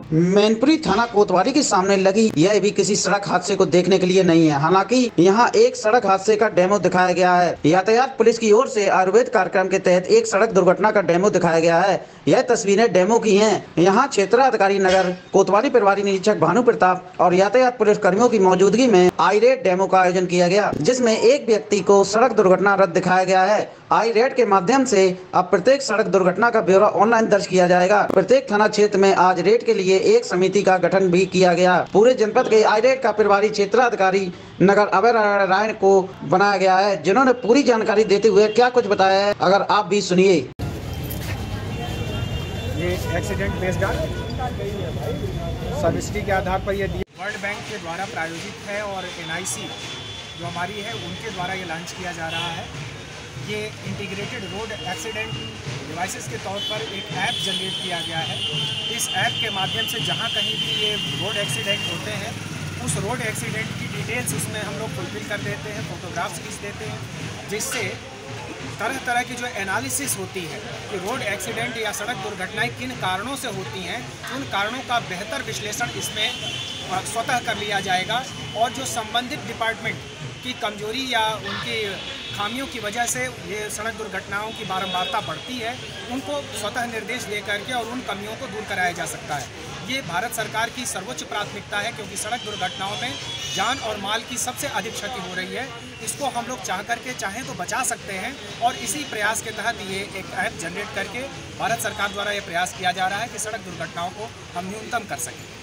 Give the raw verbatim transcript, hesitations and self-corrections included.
मैनपुरी थाना कोतवाली के सामने लगी यह भी किसी सड़क हादसे को देखने के लिए नहीं है। हालांकि यहाँ एक सड़क हादसे का डेमो दिखाया गया है। यातायात पुलिस की ओर से आयुर्वेद कार्यक्रम के तहत एक सड़क दुर्घटना का डेमो दिखाया गया है। यह तस्वीरें डेमो की हैं। यहाँ क्षेत्राधिकारी नगर कोतवाली प्रभारी निरीक्षक भानु प्रताप और यातायात पुलिस कर्मियों की मौजूदगी में आई रेड डेमो का आयोजन किया गया, जिसमें एक व्यक्ति को सड़क दुर्घटना रद्द दिखाया गया है। आई रेड के माध्यम से अब प्रत्येक सड़क दुर्घटना का ब्यौरा ऑनलाइन दर्ज किया जाएगा। प्रत्येक थाना क्षेत्र में आज रेड के लिए एक समिति का गठन भी किया गया। पूरे जनपद के आई रेड का प्रभारी क्षेत्राधिकारी नगर अभय नारायण को बनाया गया है, जिन्होंने पूरी जानकारी देते हुए क्या कुछ बताया है, अगर आप भी सुनिए। ये एक्सीडेंट बेस्ड सर्विसिटी के आधार पर ये वर्ल्ड बैंक के द्वारा प्रायोजित है और एन आई सी जो हमारी है उनके द्वारा ये लॉन्च किया जा रहा है। ये इंटीग्रेटेड रोड एक्सीडेंट डिवाइसेस के तौर पर एक ऐप जनरेट किया गया है। इस ऐप के माध्यम से जहाँ कहीं भी ये रोड एक्सीडेंट होते हैं उस रोड एक्सीडेंट की डिटेल्स उसमें हम लोग फुलफिल कर देते हैं, फोटोग्राफ्स खींच देते हैं, जिससे तरह तरह की जो एनालिसिस होती है कि रोड एक्सीडेंट या सड़क दुर्घटनाएं किन कारणों से होती हैं, उन कारणों का बेहतर विश्लेषण इसमें स्वतः कर लिया जाएगा और जो संबंधित डिपार्टमेंट की कमजोरी या उनकी खामियों की वजह से ये सड़क दुर्घटनाओं की बारंबारता बढ़ती है, उनको स्वतः निर्देश दे करके और उन कमियों को दूर कराया जा सकता है। ये भारत सरकार की सर्वोच्च प्राथमिकता है, क्योंकि सड़क दुर्घटनाओं में जान और माल की सबसे अधिक क्षति हो रही है। इसको हम लोग चाह करके चाहें तो बचा सकते हैं और इसी प्रयास के तहत ये एक ऐप जनरेट करके भारत सरकार द्वारा ये प्रयास किया जा रहा है कि सड़क दुर्घटनाओं को हम न्यूनतम कर सकें।